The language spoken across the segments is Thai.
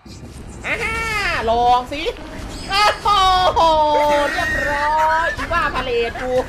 ลองสิโอ้โหเรียบร้อยอีว่าพาเลทกู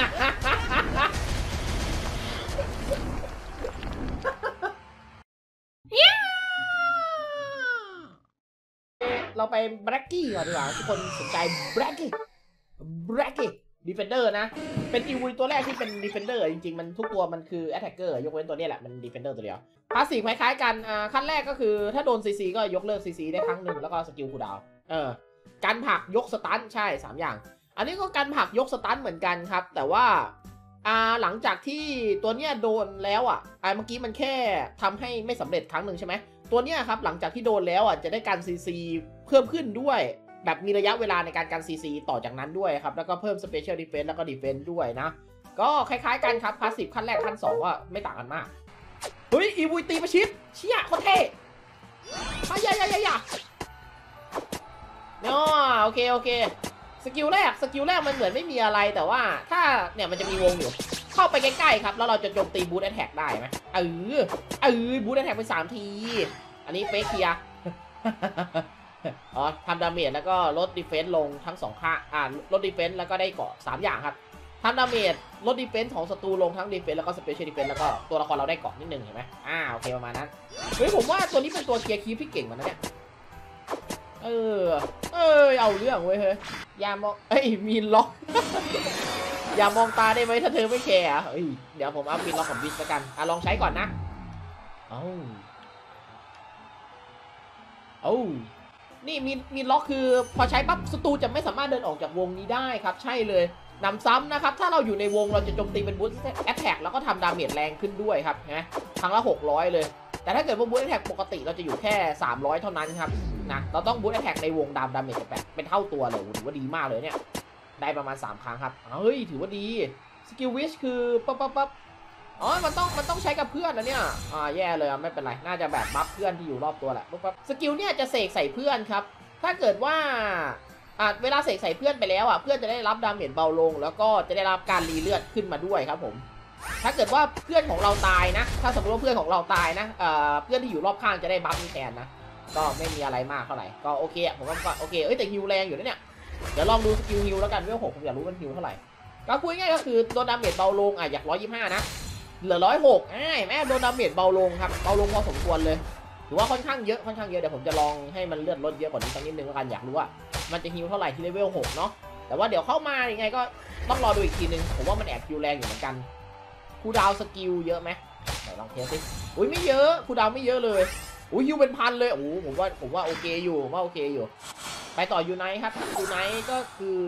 เราไปแบล็กกี้ก่อนดีกว่าทุกคนสนใจแบล็กกี้ดีเฟนเดอร์นะเป็นอีวีตัวแรกที่เป็นดีเฟนเดอร์จริงๆมันทุกตัวมันคือแอตแทกเกอร์ยกเว้นตัวนี้แหละมันดีเฟนเดอร์ตัวเดียวพาสซีฟคล้ายๆกันขั้นแรกก็คือถ้าโดนซีซีก็ยกเลิกซีซีได้ครั้งหนึ่งแล้วก็สกิลคูลดาวน์กันผลักยกสตันใช่3อย่างอันนี้ก็กันผลักยกสตันเหมือนกันครับแต่ว่าหลังจากที่ตัวเนี้ยโดนแล้วเมื่อกี้มันแค่ทำให้ไม่สำเร็จครั้งหนึ่งใช่ไหมตัวเนี้ยครับหลังจากที่โดนแล้วจะได้การซีซีเพิ่มขึ้นด้วยแบบมีระยะเวลาในการกันซีซีต่อจากนั้นด้วยครับแล้วก็เพิ่มสเปเชียลดีเฟนส์แล้วก็ดีเฟนส์ด้วยนะก็คล้ายๆกันครับพาสซีฟขั้นแรกขั้น2ก็ไม่ต่างกันมากเฮ้ยอีวุยตีประชิดเชี่ยโคตรเท่อย่าเนาะโอเคสกิลแรกมันเหมือนไม่มีอะไรแต่ว่าถ้าเนี่ยมันจะมีวงอยู่เข้าไปใกล้ๆครับแล้วเราจะโจมตีบูทแอทแทกได้ไหมบูทแอทแทกไป3ทีอันนี้เฟกเคียทำดาเมจแล้วก็ลดดีเฟนส์ลงทั้ง2ข้างลดดีเฟนส์แล้วก็ได้เกาะ3อย่างครับทำดาเมจลดดีเฟนส์ของศัตรูลงทั้งดีเฟนส์แล้วก็สเปเชียลดีเฟนส์แล้วก็ตัวละครเราได้เกาะนิดนึงเห็นไหมโอเคประมาณนั้นเฮ้ยผมว่าตัวนี้เป็นตัวเคลียร์คีฟที่เก่งเหมือนกันเนี่ยเอาเรื่องเว้ยเฮ้ยอย่ามองมีล็อก อย่ามองตาได้ไหมถ้าเธอไม่แคร์เดี๋ยวผมเอามีล็อกของบิสแล้วกันลองใช้ก่อนนะนี่มีล็อกคือพอใช้ปั๊บศัตรูจะไม่สามารถเดินออกจากวงนี้ได้ครับใช่เลยนำซ้ำนะครับถ้าเราอยู่ในวงเราจะโจมตีเป็นบูสต์แอตแทกแล้วก็ทำดาเมจแรงขึ้นด้วยครับนะครั้งละ600เลยแต่ถ้าเกิดว่าบูสต์แอตแทกปกติเราจะอยู่แค่300เท่านั้นครับนะเราต้องบูสต์แอตแทกในวงดาเมจแบบเป็นเท่าตัวเลยถือว่าดีมากเลยเนี่ยได้ประมาณ3ครั้งครับถือว่าดีสกิลวิชคือปั๊บมันต้องใช้กับเพื่อนนะเนี่ยแย่เลยไม่เป็นไรน่าจะแบบบัฟเพื่อนที่อยู่รอบตัวแหละปั๊บสกิลเนี่ยจะเสกใส่เพื่อนครับถ้าเกิดว่าเวลาเสกใส่เพื่อนไปแล้วเพื่อนจะได้รับดาเมจเบาลงแล้วก็จะได้รับการรีเลือดขึ้นมาด้วยครับผมถ้าเกิดว่าเพื่อนของเราตายนะถ้าสมมติว่าเพื่อนของเราตายนะเพื่อนที่อยู่รอบข้างจะได้บัฟนี้แทนนะก็ไม่มีอะไรมากเท่าไหร่ก็โอเคผมก็โอเคแต่ฮิวแรงอยู่นะเนี่ยเดี๋ยวลองดูสกิลฮิวแล้วกันเวล6ผมอยากรู้มันฮิวเท่าไหร่ก็พูดง่ายก็คือโดนดาเมจเบาลงอยาก125นะเหลือ106แม่โดนดาเมจเบาลงครับเบาลงพอสมควรเลยถือว่าค่อนข้างเยอะเดี๋ยวผมจะลองให้มันเลือดลดเยอะกว่านี้สักนิดนึงแล้วกันอยากรู้ว่ามันจะฮิวเท่าไหร่ที่เลเวล6เนาะแต่ว่าเดี๋ยวเข้ามายังไงก็ต้องรอดูอีกทีนึงผมว่ามันแอบฮิวแรงอยู่เหมือนกันคูดาวสกิลเยอะไหมไหนลองเทสสิไม่เยอะคูดาวไม่เยอะเลยฮิวเป็นพันเลยผมว่าโอเคอยู่ไปต่อยูไนท์ครับยูไนท์ก็คือ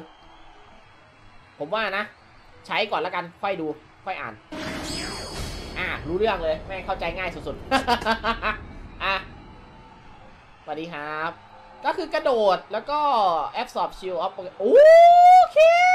ผมว่านะใช้ก่อนแล้วกันค่อยดูค่อยอ่านรู้เรื่องเลยแม่เข้าใจง่ายสุดๆสวัสดีครับก็คือกระโดดแล้วก็ absorb shield of โอเค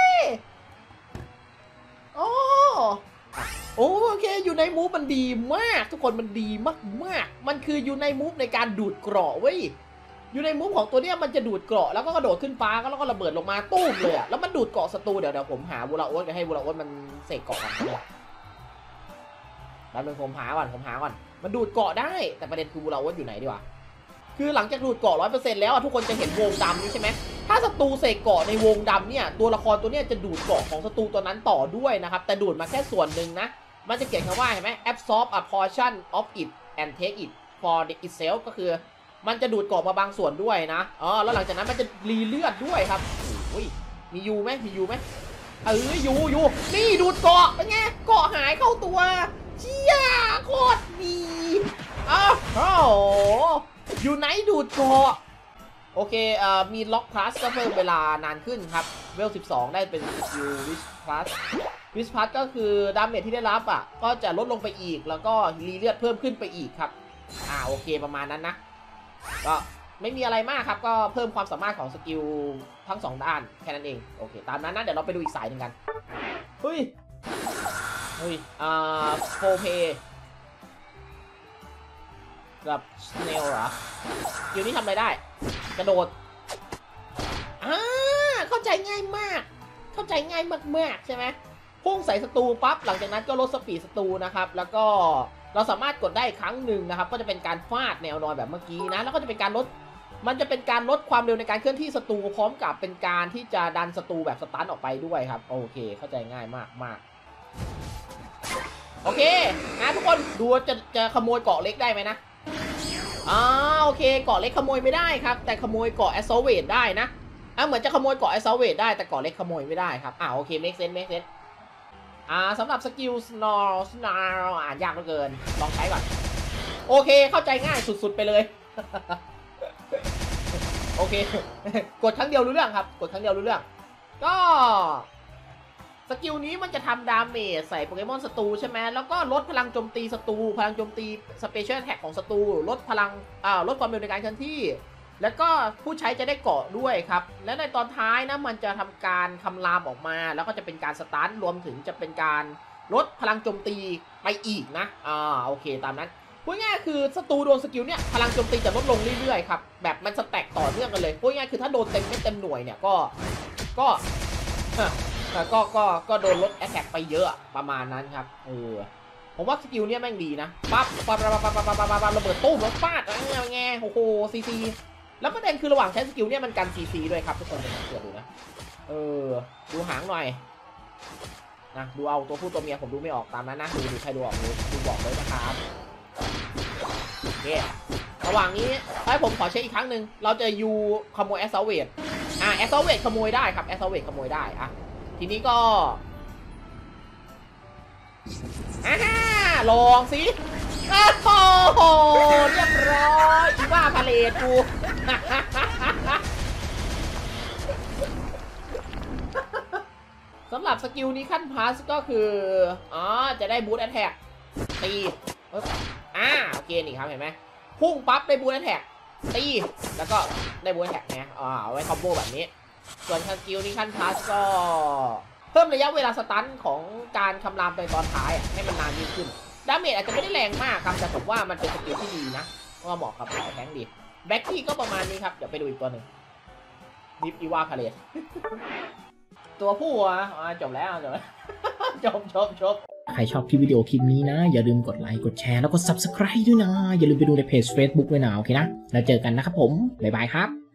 โอเคอยู่ในมูฟมันดีมากทุกคนมันดีมากมันคืออยู่ในมูฟในการดูดเกราะเว้ยอยู่ในมูฟของตัวเนี้ยมันจะดูดเกราะแล้วก็กระโดดขึ้นฟ้าแล้วก็ระเบิดลงมาตุ้มเลยแล้วมันดูดเกราะศัตรูเดี๋ยวผมหาบูราโอ๊ตให้บูราโอ๊ตมันเสกเกราะกันแล้วผมหาก่อนมันดูดเกาะได้แต่ประเด็นคือบูราโอ๊ตอยู่ไหนดีวะคือหลังจากดูดเกาะ 100% แล้วทุกคนจะเห็นวงดำนี้ใช่ไหมถ้าศัตรูเสกเกาะในวงดำเนี่ยตัวละครตัวเนี้ยจะดูดเกาะของศัตรูตัวนั้นต่อด้วยนะครับแต่ดูดมาแค่ส่วนหนึ่งนะมันจะเขียนคำว่าเห็นไหม absorb a portion of it and take it for itself ก็คือมันจะดูดเกาะมาบางส่วนด้วยนะแล้วหลังจากนั้นมันจะรีเลือดด้วยครับมียูไหมอยู่นี่ดูดเกาะเป็นไงเกาะหายเข้าตัวเชี่ยโคตรดียูไนท์ดูดเกาะโอเคมีล็อกพลัสก็เพิ่มเวลานานขึ้นครับเวล12ได้เป็นสกิลวิชพลัสก็คือดาเมจที่ได้รับก็จะลดลงไปอีกแล้วก็รีเลือดเพิ่มขึ้นไปอีกครับโอเคประมาณนั้นนะก็ไม่มีอะไรมากครับก็เพิ่มความสามารถของสกิลทั้ง2ด้านแค่นั้นเองโอเคตามนั้นนะเดี๋ยวเราไปดูอีกสายหนึ่งกันเฮ้ยโฟเพกับสเนลเหรอสกิลนี้ทำอะไรได้กระโดดเข้าใจง่ายมากใช่ไหมพุ่งใส่ศัตรูปั๊บหลังจากนั้นก็ลดสปีดศัตรูนะครับแล้วก็เราสามารถกดได้อีกครั้งหนึ่งนะครับก็จะเป็นการฟาดแนวนอนแบบเมื่อกี้นะแล้วก็จะเป็นการลดมันจะเป็นการลดความเร็วในการเคลื่อนที่ศัตรูพร้อมกับเป็นการที่จะดันศัตรูแบบสตันออกไปด้วยครับโอเคเข้าใจง่ายมากโอเคนะทุกคนดูจะขโมยเกาะเล็กได้ไหมนะโอเคเกาะเล็กขโมยไม่ได้ครับแต่ขโมยเกาะแอสโซเวตได้นะเหมือนจะขโมยเกาะแอสโซเวตได้แต่เกาะเล็กขโมยไม่ได้ครับโอเคเมคเซนส์สำหรับสกิลsnarl อ่านยากเหลือเกินลองใช้ก่อนโอเคเข้าใจง่ายสุดๆไปเลย โอเคกดครั้งเดียวรู้เรื่องครับกดครั้งเดียวรู้เรื่องก็สกิลนี้มันจะทำดาเมจใส่โปเกมอนศัตรูใช่ไหมแล้วก็ลดพลังโจมตีศัตรูพลังโจมตีสเปเชียลแท็กของศัตรูลดพลังลดความเร็วในการเคลื่อนที่แล้วก็ผู้ใช้จะได้เกาะด้วยครับและในตอนท้ายนะมันจะทำการคำรามออกมาแล้วก็จะเป็นการสตาร์ทรวมถึงจะเป็นการลดพลังโจมตีไปอีกนะโอเคตามนั้นพูดง่ายคือศัตรูโดนสกิลเนี่ยพลังโจมตีจะลดลงเรื่อยๆครับแบบมันสแต็กต่อเนื่องกันเลยพูดง่ายคือถ้าโดนเต็มไม่เต็มหน่วยเนี่ยก็โดนลดแอทแทกไปเยอะประมาณนั้นครับผมว่าสกิลเนี่ยแม่งดีนะปั๊บระเบิดตู้มแล้วฟาดไงโอ้โหซีแล้วประเด็นคือระหว่างใช้สกิลเนี่ยมันกันซีด้วยครับทุกคนจะสังเกตดูนะดูหางหน่อยนะดูเอาตัวผู้ตัวเมียผมดูไม่ออกตามนั้นนะดูใครดูออกดูบอกเลยนะครับโอเคระหว่างนี้ให้ผมขอเช็คอีกครั้งหนึ่งเราจะยูขโมยแอสซาเวตแอสซาเวตขโมยได้ครับแอสซาเวตขโมยได้ทีนี้ก็ลองสิโอ้โหเรียบร้อยอีบ้าพาเลทกูสำหรับสกิลนี้ขั้นพาสก็คือจะได้บูทแอทแทกตีโอเคนี่ครับเห็นไหมพุ่งปั๊บได้บูทแอทแทกตีแล้วก็ได้บูทแอทแทกนะเอาไว้คอมโบแบบนี้ส่วนสกิลนี้ขั้นพาสก็เพิ่มระยะเวลาสตันของการคำรามในตอนท้ายให้มันนานยิ่งขึ้นดาเมจอาจจะไม่ได้แรงมากครับแต่ผมว่ามันเป็นสกิลที่ดีนะก็เหมาะกับสายแทงดีแบ็คกี้ก็ประมาณนี้ครับเดี๋ยวไปดูอีกตัวหนึ่งดิฟอีวาพาเลตตัวผู้จบแล้วจบใครชอบคลิปวิดีโอคลิปนี้นะอย่าลืมกดไลค์กดแชร์แล้วก็ Subscribe ด้วยนะอย่าลืมไปดูในเพจ Facebook ด้วยนะโอเคนะแล้วเจอกันนะครับผมบ๊ายบายครับ